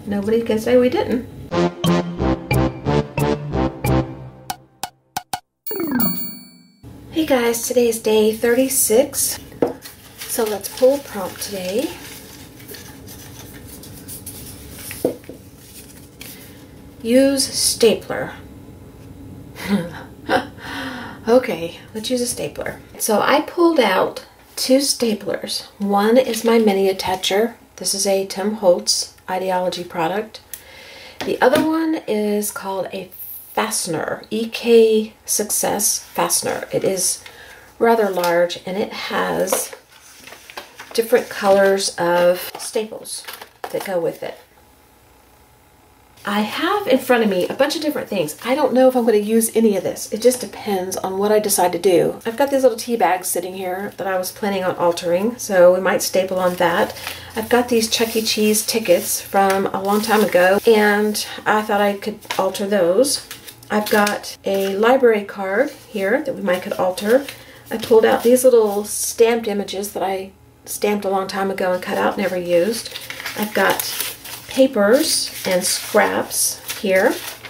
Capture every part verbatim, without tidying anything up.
Nobody can say we didn't. Hey guys, today is day thirty-six. So let's pull a prompt today. Use stapler. Okay, let's use a stapler. So I pulled out two staplers. One is my mini attacher. This is a Tim Holtz Ideology product. The other one is called a fastener, E K Success fastener. It is rather large and it has different colors of staples that go with it. I have in front of me a bunch of different things. I don't know if I'm going to use any of this. It just depends on what I decide to do. I've got these little tea bags sitting here that I was planning on altering, so we might staple on that. I've got these Chuck E. Cheese tickets from a long time ago, and I thought I could alter those. I've got a library card here that we might could alter. I pulled out these little stamped images that I stamped a long time ago and cut out, never used. I've got papers and scraps here.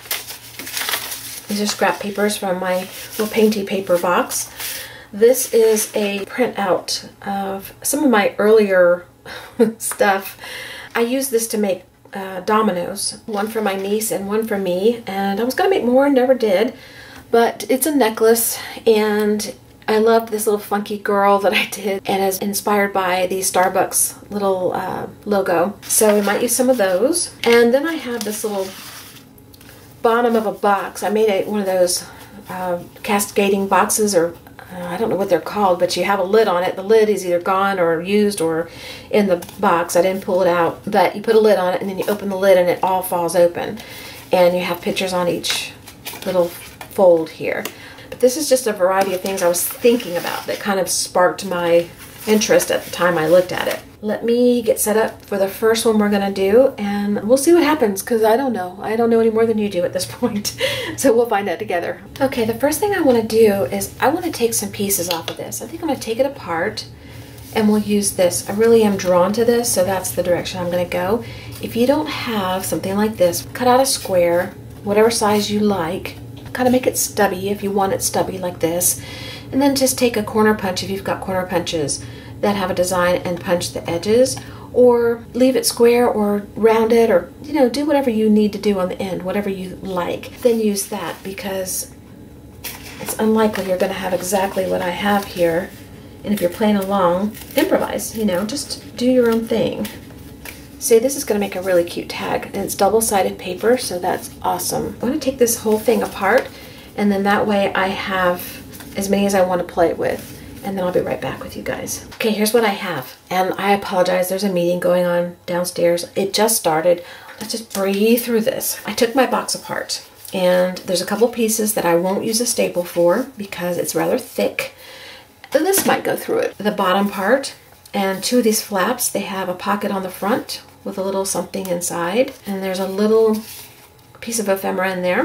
These are scrap papers from my little painty paper box. This is a printout of some of my earlier stuff. I used this to make uh, dominoes, one for my niece and one for me, and I was going to make more and never did, but it's a necklace and I loved this little funky girl that I did, and is inspired by the Starbucks little uh, logo. So we might use some of those. And then I have this little bottom of a box. I made a, one of those uh, cascading boxes, or uh, I don't know what they're called, but you have a lid on it. The lid is either gone or used or in the box. I didn't pull it out, but you put a lid on it and then you open the lid and it all falls open. And you have pictures on each little fold here. This is just a variety of things I was thinking about that kind of sparked my interest at the time I looked at it. Let me get set up for the first one we're going to do, and we'll see what happens, because I don't know. I don't know any more than you do at this point. So we'll find out together. Okay, the first thing I want to do is I want to take some pieces off of this. I think I'm going to take it apart and we'll use this. I really am drawn to this, so that's the direction I'm going to go. If you don't have something like this, cut out a square, whatever size you like. Kind of make it stubby if you want it stubby like this, and then just take a corner punch if you've got corner punches that have a design and punch the edges, or leave it square or round it, or you know, do whatever you need to do on the end, whatever you like. Then use that, because it's unlikely you're going to have exactly what I have here, and if you're playing along, improvise, you know, just do your own thing. See, this is going to make a really cute tag, and it's double-sided paper, so that's awesome. I'm going to take this whole thing apart, and then that way I have as many as I want to play with, and then I'll be right back with you guys. Okay, here's what I have, and I apologize, there's a meeting going on downstairs. It just started. Let's just breathe through this. I took my box apart, and there's a couple pieces that I won't use a staple for because it's rather thick. This might go through it. The bottom part and two of these flaps, they have a pocket on the front with a little something inside, and there's a little piece of ephemera in there.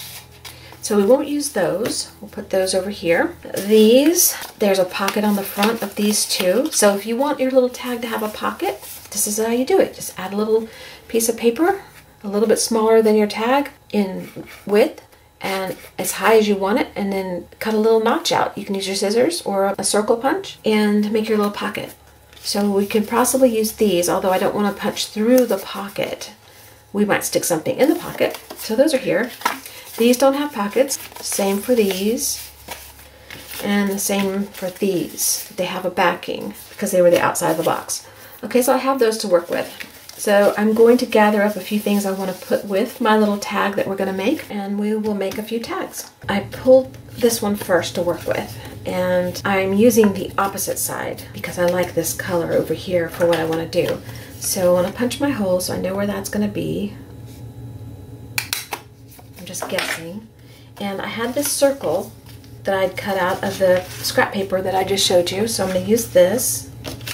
So we won't use those. We'll put those over here. These, there's a pocket on the front of these two. So if you want your little tag to have a pocket, this is how you do it. Just add a little piece of paper, a little bit smaller than your tag in width, and as high as you want it, and then cut a little notch out. You can use your scissors or a circle punch and make your little pocket. So we can possibly use these, although I don't want to punch through the pocket. We might stick something in the pocket. So those are here. These don't have pockets. Same for these. And the same for these. They have a backing because they were the outside of the box. Okay, so I have those to work with. So I'm going to gather up a few things I want to put with my little tag that we're going to make, and we will make a few tags. I pulled this one first to work with, and I'm using the opposite side because I like this color over here for what I want to do. So I want to punch my hole so I know where that's going to be. I'm just guessing. And I had this circle that I'd cut out of the scrap paper that I just showed you, so I'm going to use this.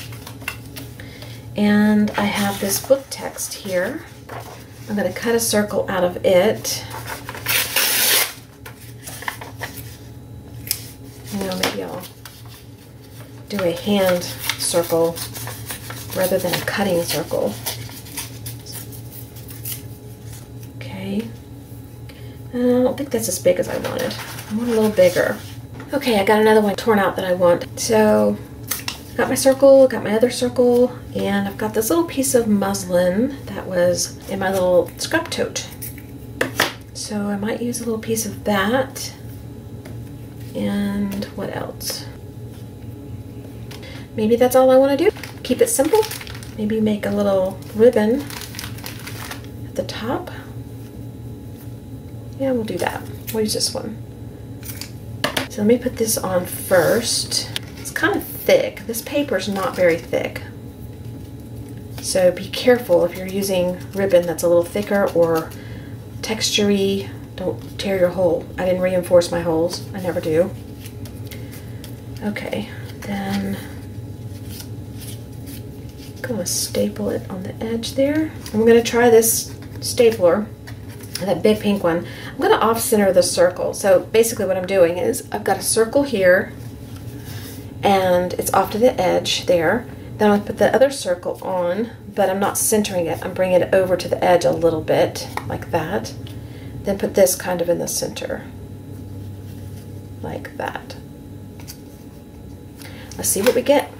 And I have this book text here. I'm going to cut a circle out of it. You know, maybe I'll do a hand circle rather than a cutting circle. think that's as big as I wanted. I want a little bigger. Okay, I got another one torn out that I want. So, got my circle, got my other circle, and I've got this little piece of muslin that was in my little scrap tote. So I might use a little piece of that. And what else? Maybe that's all I want to do. Keep it simple. Maybe make a little ribbon at the top. Yeah, we'll do that. We'll use this one. So let me put this on first. It's kind of thick. This paper's not very thick. So be careful if you're using ribbon that's a little thicker or texture-y. Don't tear your hole. I didn't reinforce my holes. I never do. Okay, then I'm gonna staple it on the edge there. I'm gonna try this stapler, that big pink one. I'm gonna off-center the circle. So basically what I'm doing is I've got a circle here and it's off to the edge there. Then I'll put the other circle on, but I'm not centering it. I'm bringing it over to the edge a little bit, like that. Then put this kind of in the center, like that. Let's see what we get.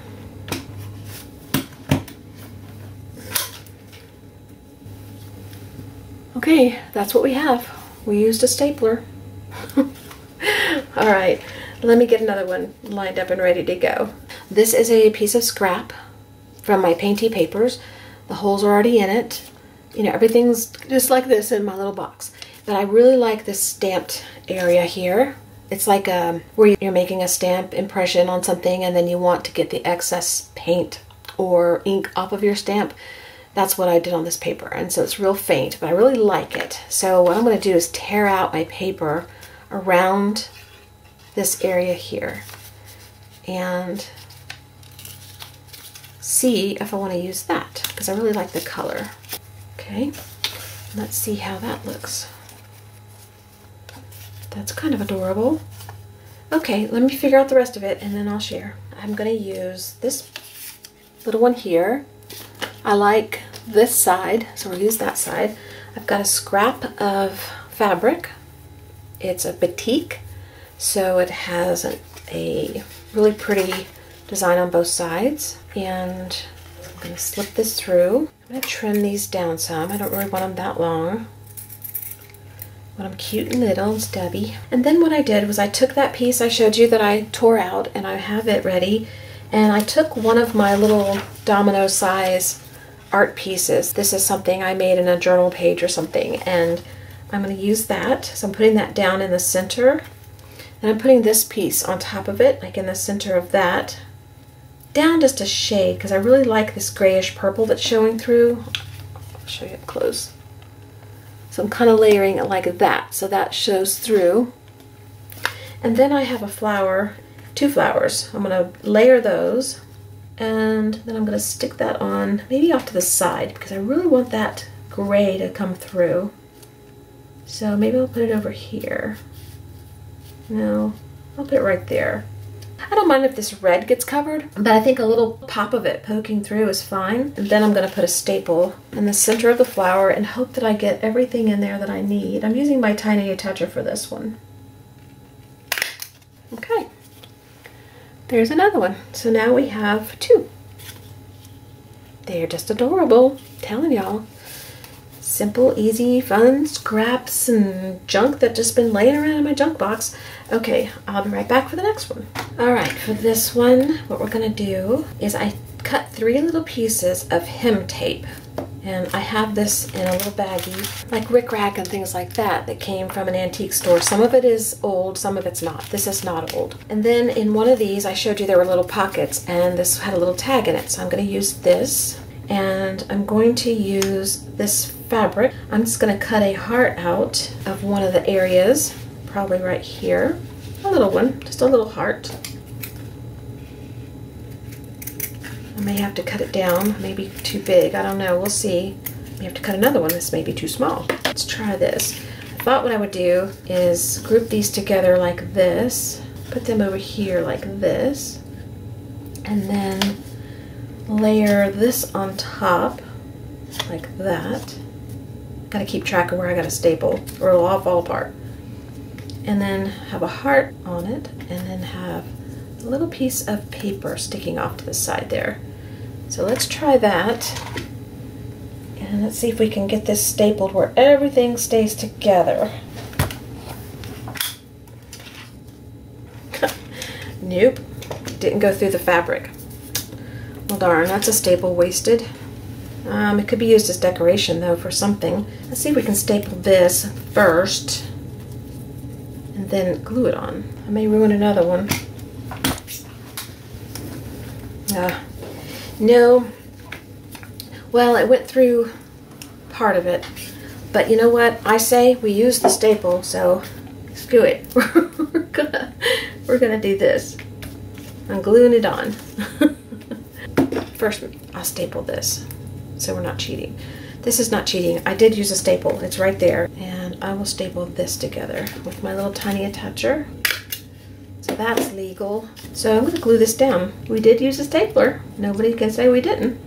Okay, that's what we have. We used a stapler. All right, let me get another one lined up and ready to go. This is a piece of scrap from my Painty papers. The holes are already in it. You know, everything's just like this in my little box. But I really like this stamped area here. It's like um, where you're making a stamp impression on something and then you want to get the excess paint or ink off of your stamp. That's what I did on this paper. And so it's real faint, but I really like it. So what I'm going to do is tear out my paper around this area here and see if I want to use that, because I really like the color. Okay, let's see how that looks. That's kind of adorable. Okay, let me figure out the rest of it and then I'll share. I'm going to use this little one here. I like this side, so we'll use that side. I've got a scrap of fabric. It's a batik, so it has a, a really pretty design on both sides. And I'm going to slip this through. I'm going to trim these down some. I don't really want them that long. I want them cute and little and stubby. And then what I did was I took that piece I showed you that I tore out, and I have it ready. And I took one of my little domino size art pieces. This is something I made in a journal page or something, and I'm going to use that. So I'm putting that down in the center, and I'm putting this piece on top of it, like in the center of that, down just a shade, because I really like this grayish purple that's showing through. I'll show you up close. So I'm kind of layering it like that, so that shows through. And then I have a flower, two flowers. I'm going to layer those, and then I'm going to stick that on, maybe off to the side, because I really want that gray to come through. So maybe I'll put it over here. No, I'll put it right there. I don't mind if this red gets covered, but I think a little pop of it poking through is fine. And then I'm going to put a staple in the center of the flower and hope that I get everything in there that I need. I'm using my tiny attacher for this one. Okay, there's another one. So now we have two. They're just adorable, I'm telling y'all. Simple, easy, fun scraps and junk that just been laying around in my junk box. Okay, I'll be right back for the next one. All right, for this one, what we're gonna do is I cut three little pieces of hem tape. And I have this in a little baggie, like Rick Rack and things like that, that came from an antique store. Some of it is old, some of it's not. This is not old. And then in one of these, I showed you there were little pockets, and this had a little tag in it. So I'm gonna use this, and I'm going to use this fabric. I'm just gonna cut a heart out of one of the areas, probably right here. A little one, just a little heart. I may have to cut it down, maybe too big, I don't know, we'll see. May have to cut another one, this may be too small. Let's try this. I thought what I would do is group these together like this, put them over here like this, and then layer this on top like that. Gotta keep track of where I gotta staple or it'll all fall apart. and then have a heart on it, and then have a little piece of paper sticking off to the side there. So let's try that, and let's see if we can get this stapled where everything stays together. Nope, didn't go through the fabric. Well darn, that's a staple wasted. Um, it could be used as decoration though for something. Let's see if we can staple this first and then glue it on. I may ruin another one. Uh, no, well, it went through part of it, but you know what? I say we use the staple, so screw it. we're gonna we're gonna do this. I'm gluing it on. First, I'll staple this, so we're not cheating. This is not cheating. I did use a staple. It's right there, and I will staple this together with my little tiny attacher. So that's legal. So I'm going to glue this down. We did use a stapler. Nobody can say we didn't.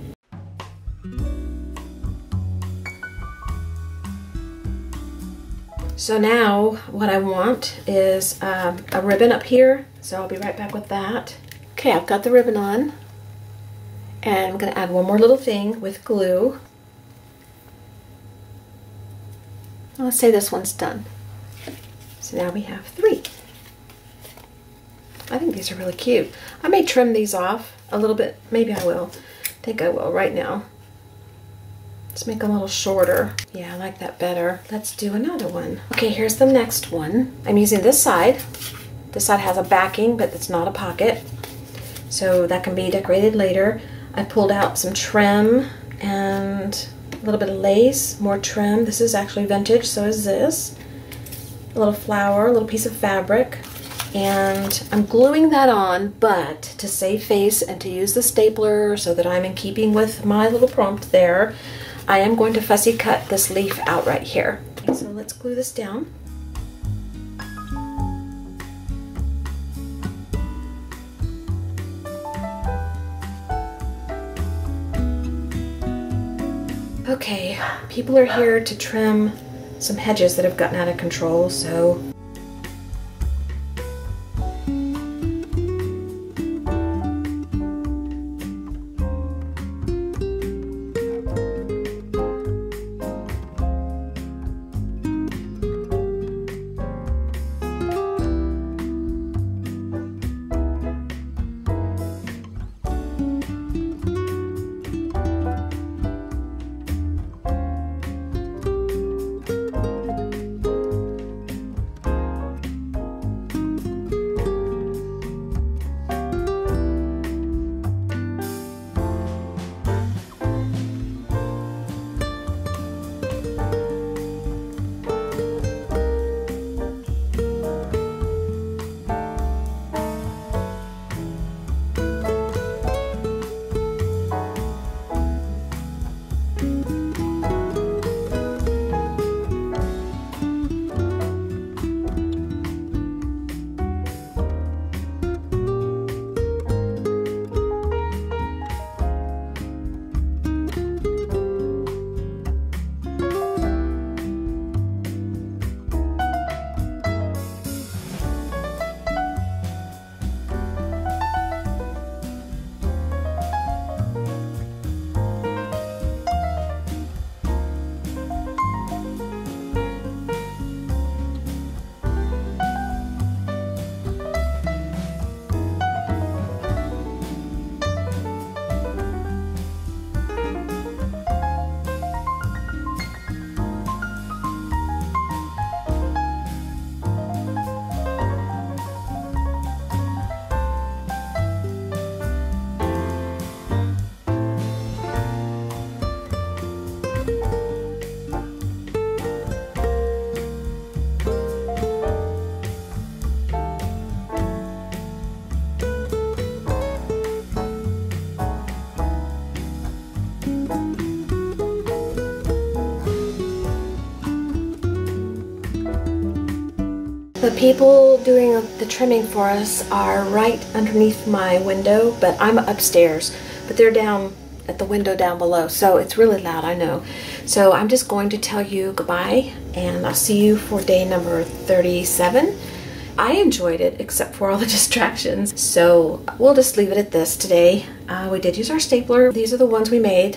So now what I want is um, a ribbon up here. So I'll be right back with that. Okay, I've got the ribbon on. And I'm going to add one more little thing with glue. Let's say this one's done. So now we have three. I think these are really cute. I may trim these off a little bit. Maybe I will. I think I will right now. Let's make them a little shorter. Yeah, I like that better. Let's do another one. Okay, here's the next one. I'm using this side. This side has a backing, but it's not a pocket. So that can be decorated later. I pulled out some trim and a little bit of lace, more trim. This is actually vintage, so is this. A little flower, a little piece of fabric. And I'm gluing that on, but to save face and to use the stapler so that I'm in keeping with my little prompt there, I am going to fussy cut this leaf out right here. Okay, so let's glue this down. Okay, people are here to trim some hedges that have gotten out of control, so the people doing the trimming for us are right underneath my window, but I'm upstairs, but they're down at the window down below, so it's really loud, I know. So I'm just going to tell you goodbye, and I'll see you for day number thirty-seven. I enjoyed it, except for all the distractions. So we'll just leave it at this today. Uh, we did use our stapler. These are the ones we made.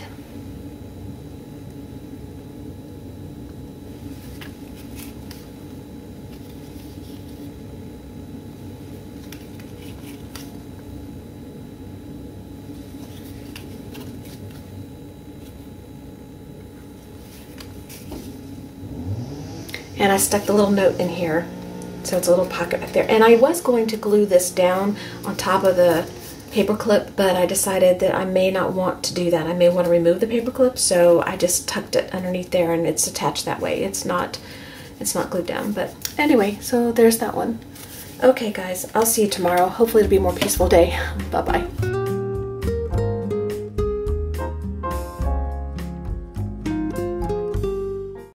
And I stuck the little note in here, so it's a little pocket back there. And I was going to glue this down on top of the paper clip, but I decided that I may not want to do that. I may want to remove the paper clip, so I just tucked it underneath there, and it's attached that way. It's not, it's not glued down. But anyway, so there's that one. Okay, guys, I'll see you tomorrow. Hopefully it'll be a more peaceful day. Bye-bye.